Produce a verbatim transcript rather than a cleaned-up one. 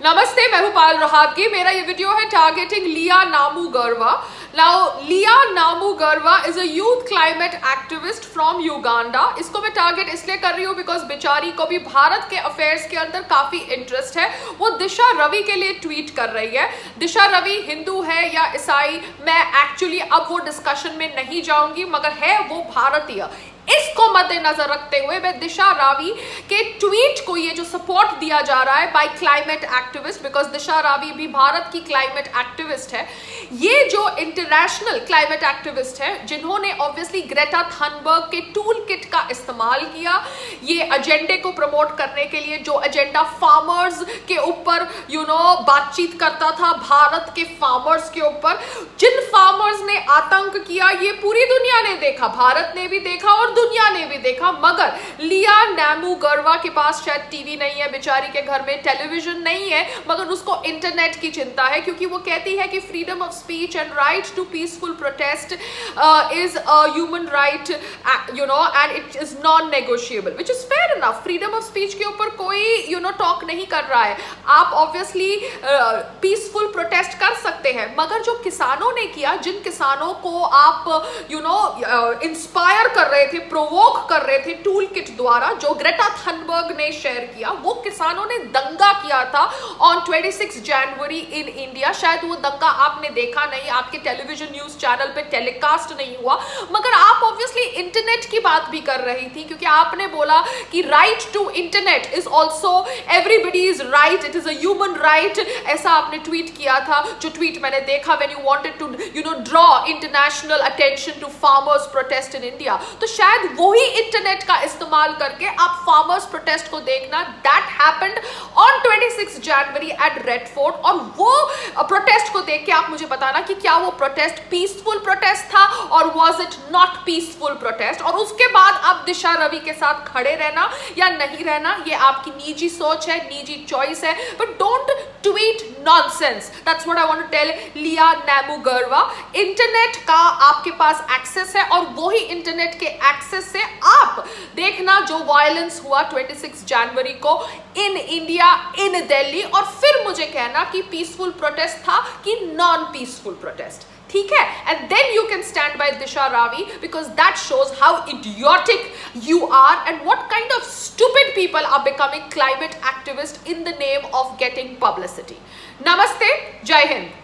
नमस्ते, मैं हूं पायल रहातगी। मेरा ये वीडियो है टारगेटिंग लिया Namugerwa. Now Leah Namugerwa is a youth climate activist from Uganda. इसको मैं टारगेट इसलिए कर रही हूँ बिकॉज बेचारी को भी भारत के अफेयर्स के अंदर काफी इंटरेस्ट है। वो दिशा रवि के लिए ट्वीट कर रही है। दिशा रवि हिंदू है या ईसाई, मैं एक्चुअली अब वो डिस्कशन में नहीं जाऊंगी, मगर है वो भारतीय। इसको मद्देनजर रखते हुए मैं दिशा रावी के ट्वीट को ये जो सपोर्ट दिया जा रहा है by climate activist, because Disha Ravi भी भारत की क्लाइमेट एक्टिविस्ट है। ये जो इंटरनेशनल क्लाइमेट एक्टिविस्ट है जिन्होंने ऑब्वियसली ग्रेटा थनबर्ग के टूल किट का इस्तेमाल किया ये एजेंडे को प्रमोट करने के लिए, जो एजेंडा फार्मर्स के ऊपर यू नो बातचीत करता था, भारत के फार्मर्स के ऊपर। जिन फार्मर्स ने आतंक किया ये पूरी दुनिया ने देखा, भारत ने भी देखा और दुनिया ने भी देखा, मगर लिया नामुगरवा के पास शायद टीवी नहीं है, बेचारी के घर में टेलीविजन नहीं है, मगर उसको इंटरनेट की चिंता है, क्योंकि वो कहती है कि freedom of speech and right to peaceful protest is a human right, you know, and it is non negotiable, which is fair enough. Freedom of speech के ऊपर कोई यू नो टॉक नहीं कर रहा है। आप ऑब्वियसली पीसफुल प्रोटेस्ट कर सकते हैं, मगर जो किसानों ने किया, जिन किसानों को आप यू नो इंस्पायर कर रहे थे, प्रोवोक कर रहे थे टूल किट द्वारा, जो ग्रेटा थनबर्ग ने शेयर किया, वो किसानों ने दंगा किया था ऑन छब्बीस जनवरी इन इंडिया। शायद वो दंगा आपने देखा नहीं, आपके टेलीविजन न्यूज चैनल पे टेलीकास्ट नहीं हुआ, मगर आप ऑब्वियसली इंटरनेट की बात भी कर रही थी, क्योंकि आपने बोला कि right to internet is also everybody is right, it is a human right. ऐसा आपने ट्वीट किया था, जो ट्वीट मैंने देखा when you wanted to you know draw international attention to farmers protest in India. तो शायद वही इंटरनेट का इस्तेमाल करके आप फार्मर्स प्रोटेस्ट को देखना। दैट हैपेंड ऑन छब्बीस जनवरी एट रेड फोर्ट, और वो प्रोटेस्ट को देख के आप मुझे बताना कि क्या वो प्रोटेस्ट पीसफुल प्रोटेस्ट था और was it not peaceful protest. और उसके बाद आप दिशा रवि के साथ खड़े रहना या नहीं रहना, ये आपकी निजी सोच है, निजी चॉइस है, but don't tweet nonsense. That's what I want to tell Leah Namugerwa. Internet का आपके पास एक्सेस है, और वही इंटरनेट के एक्सेस से आप देखना जो वायलेंस हुआ छब्बीस जनवरी को इन इंडिया, इन दिल्ली, और फिर मुझे कहना कि पीसफुल प्रोटेस्ट था कि नॉन पीसफुल प्रोटेस्ट, ठीक है? And then you can stand by Disha Ravi, because that shows how idiotic you are and what kind of stupid people are becoming climate activists in the name of getting publicity. Namaste, Jai Hind.